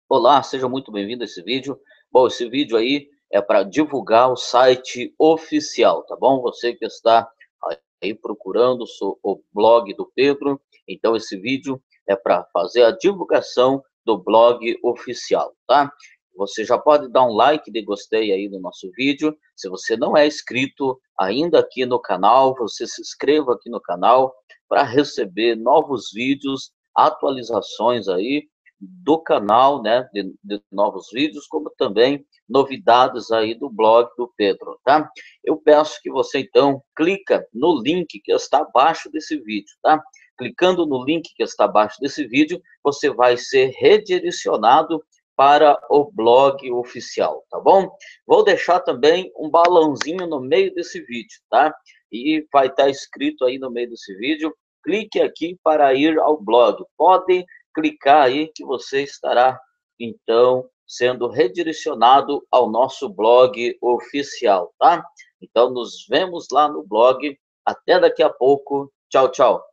Olá, seja muito bem-vindo a esse vídeo. Bom, esse vídeo aí é para divulgar o site oficial, tá bom? Você que está aí procurando o blog do Pedro, então esse vídeo é para fazer a divulgação do blog oficial, tá? Você já pode dar um like de gostei aí no nosso vídeo. Se você não é inscrito ainda aqui no canal, você se inscreva aqui no canal para receber novos vídeos, atualizações aí do canal, né, de novos vídeos, como também novidades aí do blog do Pedro, tá? Eu peço que você, então, clica no link que está abaixo desse vídeo, tá? Clicando no link que está abaixo desse vídeo, você vai ser redirecionado para o blog oficial, tá bom? Vou deixar também um balãozinho no meio desse vídeo, tá? E vai estar escrito aí no meio desse vídeo, clique aqui para ir ao blog. Pode clicar aí que você estará, então, sendo redirecionado ao nosso blog oficial, tá? Então, nos vemos lá no blog. Até daqui a pouco. Tchau, tchau.